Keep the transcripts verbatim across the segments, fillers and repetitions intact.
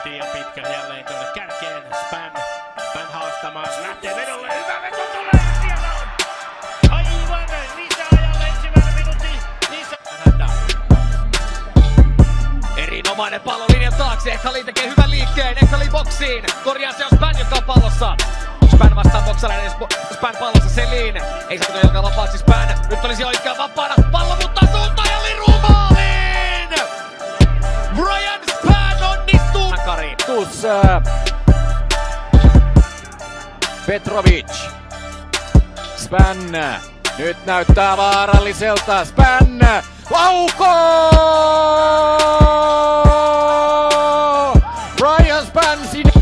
Mantia pitkä jälleen tuonne kärkeen. Span. Span haastamaan. Lähtee vedolle. Hyvä veto tulee. Siellä on. Aivan. Lisäajalle ensimmäinen minuutti. Lisä. Erinomainen pallo linjan taakse. Ekali tekee hyvän liikkeen. Ekali boksiin. Korjaa se on Span, joka on pallossa. Span vastaan boksalainen. Span pallossa Selin. Ei saa tulla jalkaa vapaaksi Span. Nyt olisi oikea vapaana. Pallo muuttaa suuntaan ja liruu maaliin! Brian Span onnistuu! Kari. Tuus. Petrovic. Span. Nyt näyttää vaaralliselta. Span. Laukoo! Brian Span sinne.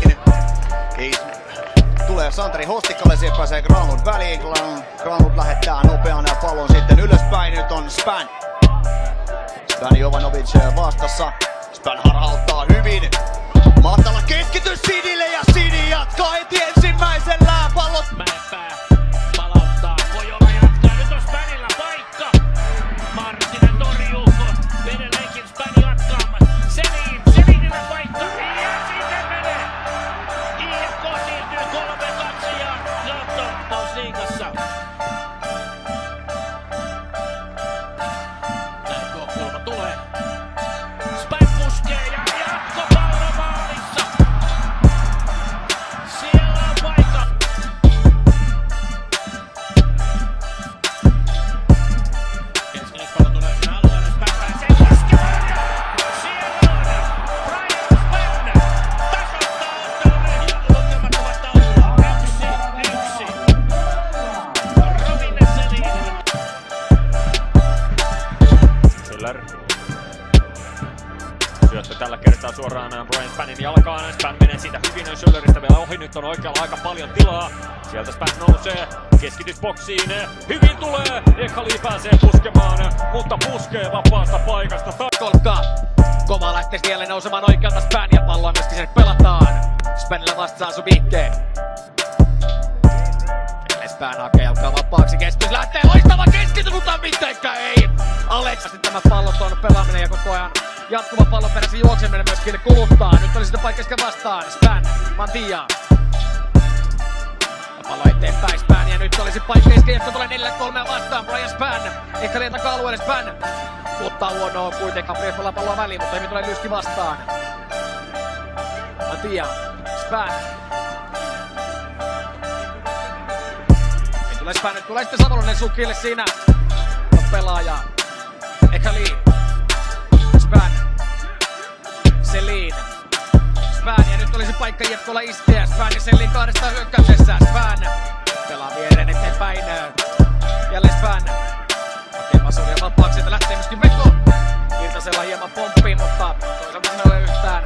Tulee Santeri Hostikalle, siihen pääsee Granlund väliin. Granlund lähettää nopean pallon sitten ylöspäin. Nyt on Span. Span Jovanovic vastassa. Span harhauttaa hyvin. Mahtava keskitys Sidille ja Sidi jatkaa heti ensimmäisellä pallot. Mäenpää palauttaa. Kojola jatkaa. Nyt on Spanilla paikka. Marttinen torjuu. Edelleenkin Span jatkaa. Selin. Selinillä paikka. Ja sinne menee. I F K siirtyy kolme kaksi ja Johto Liigassa. Näin tuo kulma tulee. Span puskee ja jatkopallo maalissa. Siellä on paikka. Keskiyspallo tulee sinne alueelle. Span pääsee koskemaan ja siellä on Brian Span. Tasoittaa ottelun ja lukemat ovat taululla. Yksi, yksi. Robin Selin. Schiller. Syöttö tällä kertaa suoraan Brian Spanin jalkaan. Span menee siitä hyvin Schilleristä vielä ohi. Nyt on oikealla aika paljon tilaa. Sieltä Span nousee. Keskitys boksiin. Hyvin tulee. Ekali pääsee puskemaan, mutta puskee vapaasta paikasta. Kolkka. Kova lähtee vielä nousemaan oikealta Span ja palloa myöskin sinne pelataan. Spanilla vastaan Subikke. Span hakee jalkaa vapaaksi. Keskitys lähtee. Loistava keskitys, mutta mitenkään ei. Alex. Sitten tämä palloton pelaaminen ja koko ajan jatkuva pallon perässä juokseminen myöskin kuluttaa. Nyt oli sitten paikka vastaan. Span. Mantia. Ja pallo eteenpäin Span. Ja nyt olisi paikka iskeä, jotka tulee neljä kolme vastaan. Brian Span. Ehkä liian taka-alueelle Span. Ottaa huonoa kuitenkaan. Prius pelaa palloa väliin, mutta hyvin tulee lyski vastaan. Mantia. Span. Nyt tulee Span. Nyt tulee sitten Savolonen Sukille siinä. Pelaaja. Ekali. Span. Selin. Span ja nyt olisi paikka I F K:lla iskeä. Span ja Selin kahdestaan hyökkäyksessä. Span. Pelaa viereen eteenpäin. Jälleen Span. Hakee Masuria vapaaksi, että lähtee myöskin veko. Virtasella hieman pomppiin, mutta toisaalta siinä ei ole yhtään.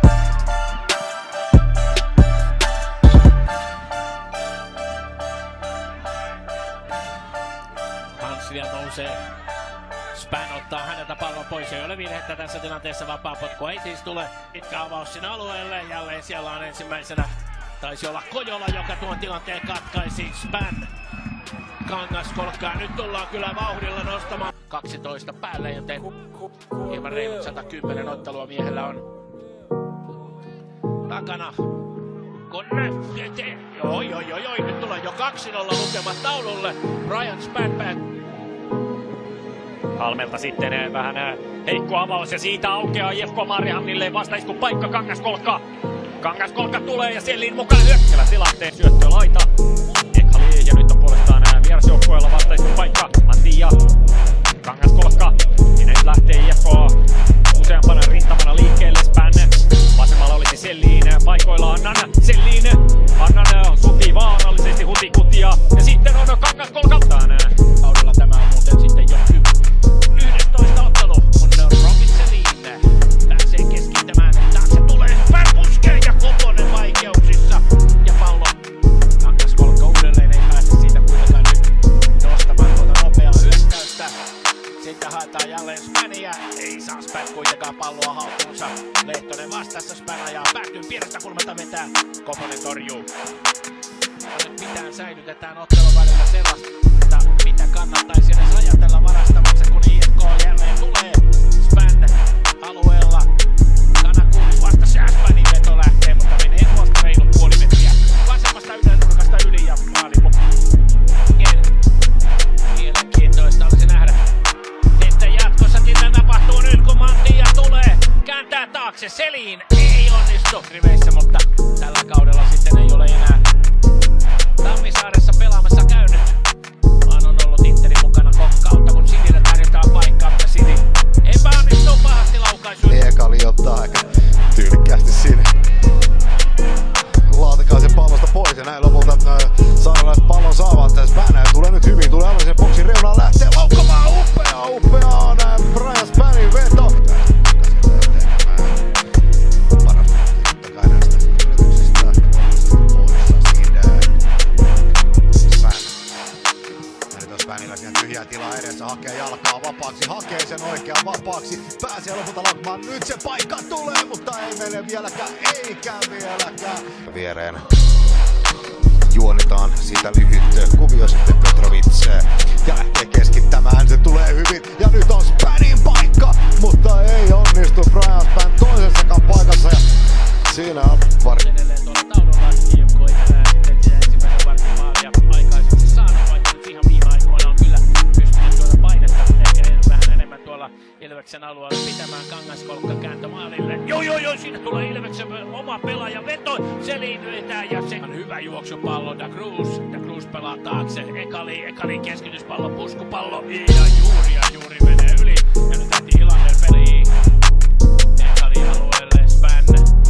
Hanslia nousee. Span ottaa häneltä pallon pois. Ei ole virhettä tässä tilanteessa. Vapaa potku ei siis tule. Pitkä avaus sinne alueelle. Jälleen siellä on ensimmäisenä. Taisi olla Kojola, joka tuon tilanteen katkaisi. Span. Kangaskolkkaa. Nyt tullaan kyllä vauhdilla nostamaan. kaksitoista päälle, joten hieman reilut sata kymmenen ottelua miehellä on takana. Konne. Oi, oi, oi, oi. Nyt tullaan jo kaksi nolla lukemat taululle. Brian Span päät. Halmelta sitten vähän heikko avaus ja siitä aukeaa I F K Mariehamnille vastaisku paikka. Kangaskolkka. Kangaskolkka tulee ja Selin mukaan hyökkällä tilanteen. Syöttö laita. Ekali ja nyt on puolestaan vierasjoukkueella vastaisku paikka. Mantia. Kangaskolkka. Siinä nyt lähtee I F K useampana rintamana liikkeelle. Span. Vasemmalla olisi Selin. Paikoilla Annan. Selin. Annan suki vaarallisesti hutikutia. Ja sitten on Kangaskolkka. Kaudella tämä on muuten sitten jo yhdestoista ottelu, kun Robin Selin pääsee keskittämään. Taakse tulee Span puskee ja Koponen vaikeuksissa. Ja pallo. Kangaskolkka uudelleen ei päästä siitä kuitenkaan nyt nostamaan tuota nopeaa hyökkäystä. Sitten haetaan jälleen Spania. Ei saa Span kuitenkaan palloa haltuunsa. Lehtonen vastassa, Span ajaa päätyy pienestä kulmalta vetää. Koponen torjuu. Nyt mitään säilytetään ottelun välillä sellaista, mitä kannattaisi edes ajatella varastavansa, kun I F K jälleen tulee. Span alueella. Kanakuuli vastassa ja Spanin veto lähtee taakse. Selin ei onnistu riveissä, mutta tällä kaudella sitten ei ole enää Tammisaaressa pelaamassa käynyt. Vaan on ollut Interin mukana koko kautta, kun Citylle tarjotaan paikkaa, mutta City epäonnistuu pahasti laukaisuun. Ekali ottaa aika tyylikkäästi siinä Laatikaisen pallosta pois ja näin lopulta saaralaiset pallon saavat. Spän tulee nyt hyvin, tulee alueellisen boksin reunaan, lähtee laukkamaan. Upea, upea näin Brian Spanin veto. Spänillä siinä tyhjää tilaa edessä, hakee jalkaa vapaaksi, hakee sen oikean vapaaksi, pääsee lopulta laukkumaan, nyt se paikka tulee, mutta ei mene vieläkään, eikä vieläkään. Viereen juonitaan siitä lyhyt kuvio sitten Petrovic ja lähtee keskittämään, se tulee hyvin ja nyt on Spanin paikka, mutta ei onnistu Brian Span toisessakaan paikassa ja siinä on pari. Edelleen tuolla taululla I F K ei enää sitten ensimmäisen vartin maalia aikaiseksi saanut, vaikka nyt ihan viime aikoina on kyllä pystynyt tuota painetta ehkä vähän enemmän tuolla Ilveksen alueella pitämään. Kangaskolkka kääntö maalille. Joo joo joo, siinä tulee Ilveksen oma pelaaja veto. Selin vetää ja se on hyvä juoksupallo. Da Cruz, Da Cruz pelaa taakse. Ekali, Ekali keskityspallo, puskupallo ja juuri ja juuri menee yli. Ja nyt lähti Hilander peliin. Ekali alueelle, Span.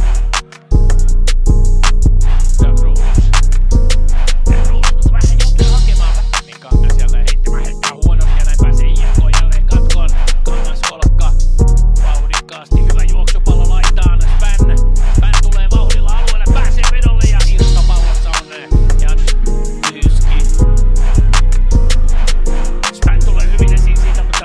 Da Cruz. Da Cruz vähän joutuu hakemaan niin Kangas jälleen heittämään heittää huonosti ja näin pääsee I F K jälleen katkoon. Kangaskolkka vauhdikkaasti, hyvä juoksupallo laitaan. Span, Span tulee vauhdilla alueelle, pääsee vedolle ja irtopallossa on Jan Hyski. Span tulee hyvin esiin siitä, mutta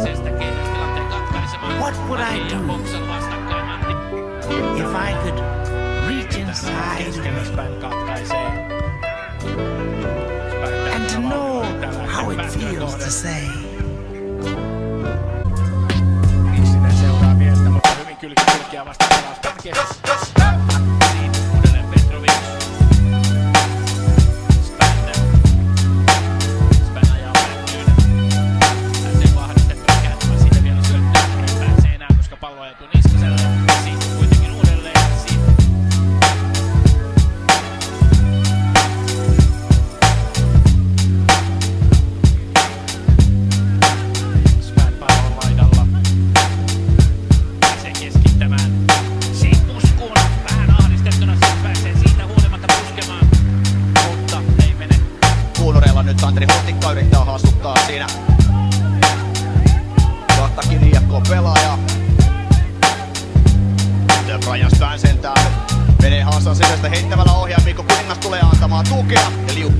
pääsee sitä kehittilanteen katkaisemaan. What would I Matti ja do Boxel vastakkain. Matti if I could reach inside keskellä of me Span katkaisee. Span and to tällä know tällä how it päätyä feels kohden. to say, Nissinen seuraa miestä, mutta hyvin kylki kylkiä vasta pelaa Span keskellä. Niin, uudelleen Petrovic. Span. Span ajaa päätyyn. Pääsee vahvistettua kääntämään siitä vielä syöttää. Ei pääse enää, koska pallo ajatuu Niskaselle. Siitä kuitenkin uudelleen. Siitä. Span pallon laidalla. Pääsee keskittämään. Siitä puskuun. Vähän ahdistettuna siitä pääsee siitä huolimatta puskemaan. Mutta ei mene. Kuunureilla nyt Santeri Hottikka yrittää haastuttaa siinä. Kahtakin I F K-pelaaja. Ja Brian Span sentään menee Hansan sisästä heittävällä ohjaa. Mikko Kuningas tulee antamaan tukea. Ja liu.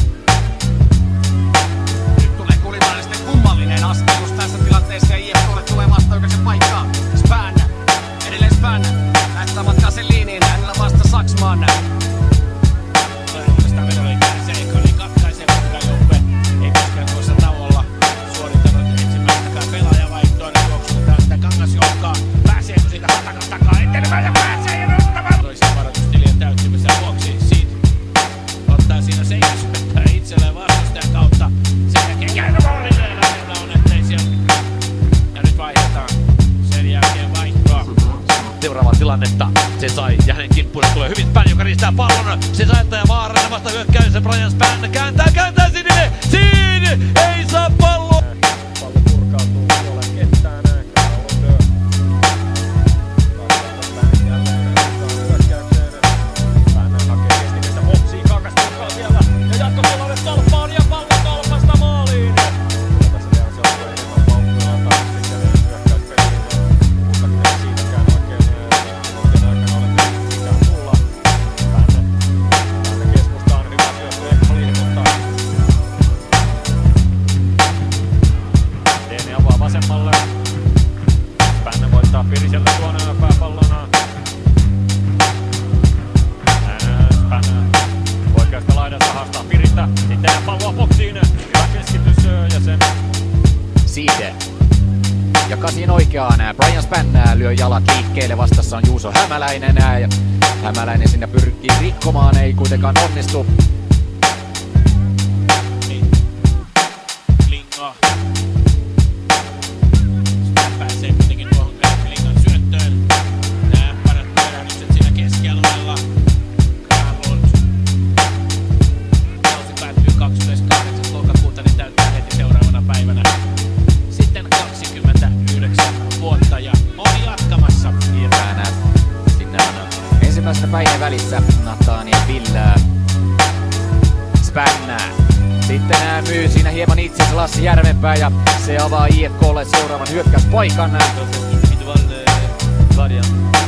Nyt tulee Kulimainen kummallinen askelus tässä tilanteessa ja I F K:lle tulee vastaoikaisen paikkaa. Span, edelleen Span, lähtää matkaa Seliniin, hänellä vasta Saksman. Tulee uudestaan vedonliikkeeseen. Ekoli katkaisee Portugal-joukkue. Ei myöskään tuossa tauolla suorittanut ensimmäistäkään pelaajavaihtoa. Nyt juoksutetaan sitä Kangasjoukkaa. Pääseekö siitä Hatakan takaa etenemään ja pääsee ja nostamaan. Toisen varoitustilien täyttymisen vuoksi Seed ottaa siinä seikkaisyöttää itselleen vastustajan kautta. Sen jälkeen käännömallilleen lähellä on, ettei siellä. Ja nyt vaihdetaan. Sen jälkeen vaihtoa. Seuraavaa tilannetta. Se sai ja hänen kimppuunsa tulee hyvin Span, joka riistää pallon. Se sai ja vaarana vasta hyökkäyksessä. Brian Span kääntää, kääntää sinne. Seed ei saa palloa. Pallo purkautuu tuolle kenttään. Granlund. Span jälleen hyökkäykseen. Span hakee keskikenttä Boxia. Kangas purkaa siellä. Ja jatkotilanne tolppaan ja pallo tolpasta maaliin. Tässä vielä se on enemmän paukkuja antaa sitten hyökkäyspeliin. Mustakin ei siitäkään oikein oikein aikana ole mitään tulla. Span. Span keskustaan hyvä syöttö Ekholin, mutta Teeni avaa vasemmalle. Span voittaa Piriselle tuon pääpallona. Span oikeasta laidasta haastaa Piristä. Sitten palloa boksiin. Hyvä keskitys ja sen Seed jakaa siihen oikeaan. Brian Span lyö jalat liikkeelle. Vastassa on Juuso Hämäläinen. Ja Hämäläinen sinne pyrkii rikkomaan, ei kuitenkaan onnistu. Linga. Span pääsee kuitenkin tuohon Lingan syöttöön. Nää parat pyörähdykset siinä keskialueella. Granlund. Kausi päättyy kahdeskymmeneskahdeksas lokakuuta, niin täyttää heti seuraavana päivänä. Sitten kaksikymmentäyhdeksän vuotta ja on jatkamassa. Irvään sinne on ensimmäisenä päineen välissä Nathaniel Villää. Span sitten myy siinä hieman itsensä Lassi Järvenpää ja se avaa I F K:lle seuraavan hyökkäyspaikan. individual variant.